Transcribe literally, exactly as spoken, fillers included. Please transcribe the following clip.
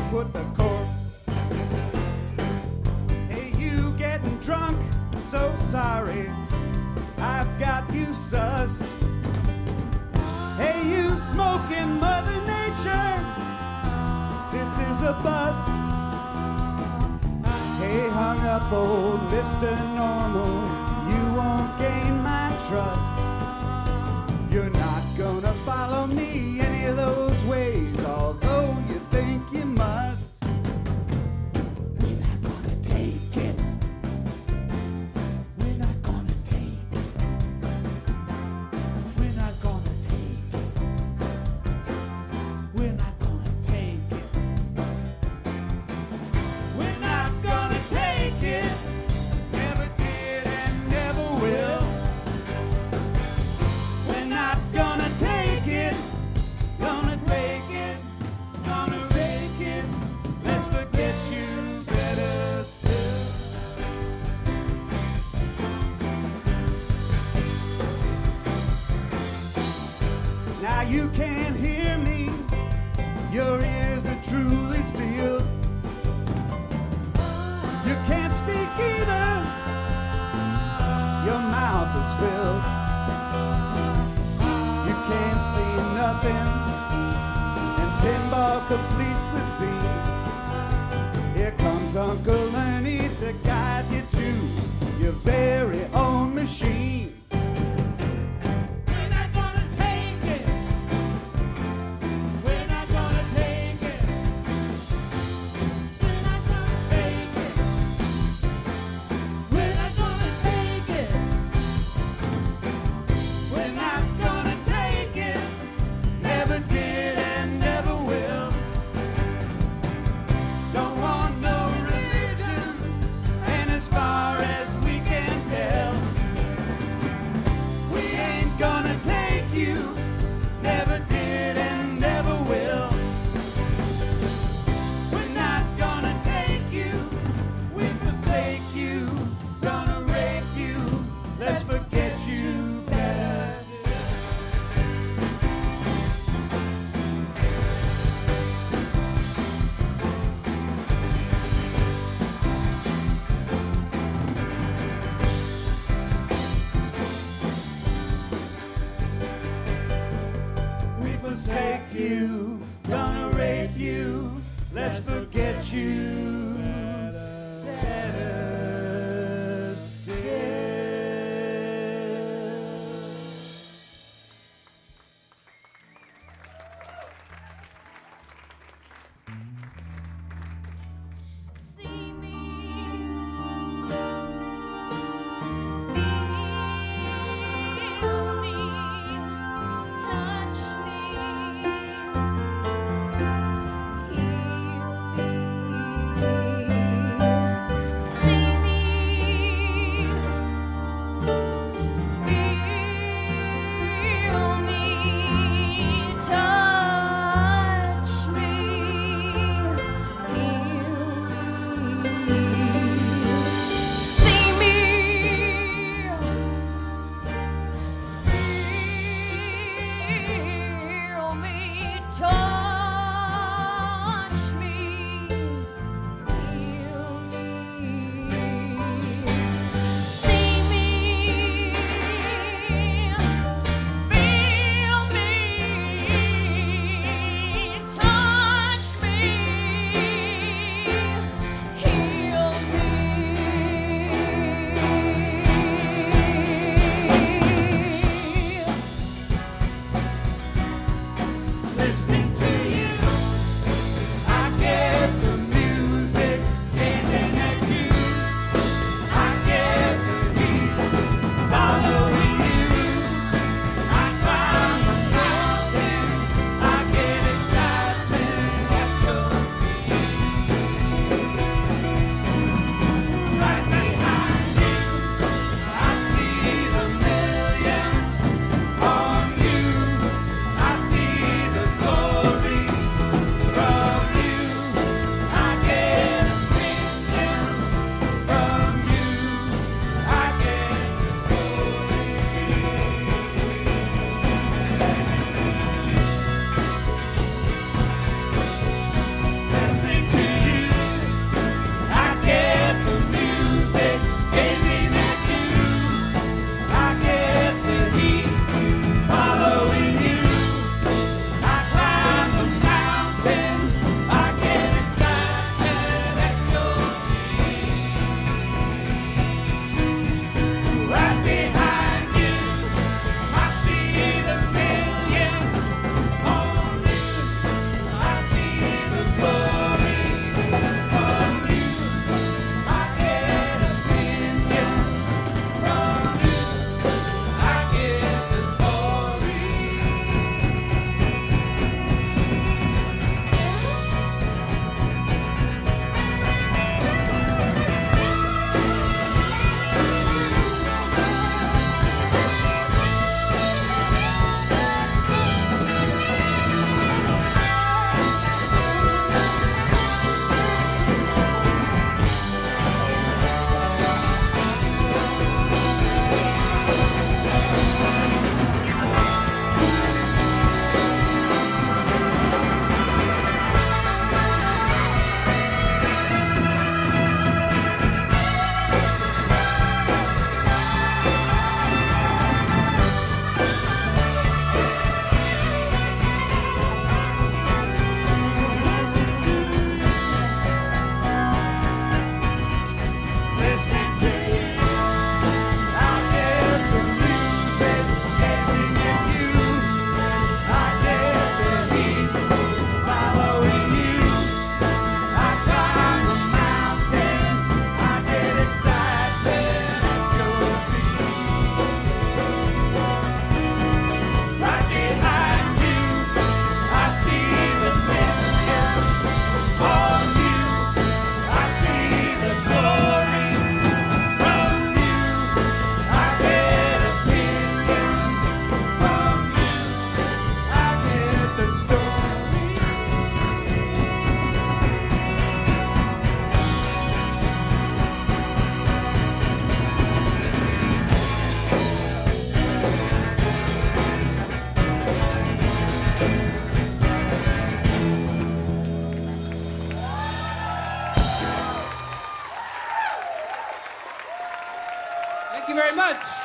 put the cork. Hey, you getting drunk? So sorry, I've got you sussed. Hey, you smoking Mother Nature? This is a bust. Hey, hung up old Mister Normal, you won't gain my trust. You're not gonna follow me any of those ways, although you think you must. We're not gonna take it. We're not gonna take it. We're not gonna take it. We're not gonna take it. We're not gonna take it. Never did and never will. We're not gonna take it. Gonna take it. Gonna rake it. Let's forget you better still. Now you can't hear me. Your ears are truly sealed. You can't speak either. Your mouth is filled. You can't see nothing. And pinball completes the scene. Here comes Uncle Ernie to guide you to your very own machine. We're not gonna take it. We're not gonna take it. We're not gonna take it. We're not gonna take it. We're not gonna take it. Never did and never will. Don't want no religion. And as far as we can tell, we ain't gonna take you. Never did and never will. We're not gonna take you. We forsake you. Gonna rape you. Let's forget you better. We forsake you, gonna rape you, let's forget you better still. See me, feel me, touch me, heal me. you very much.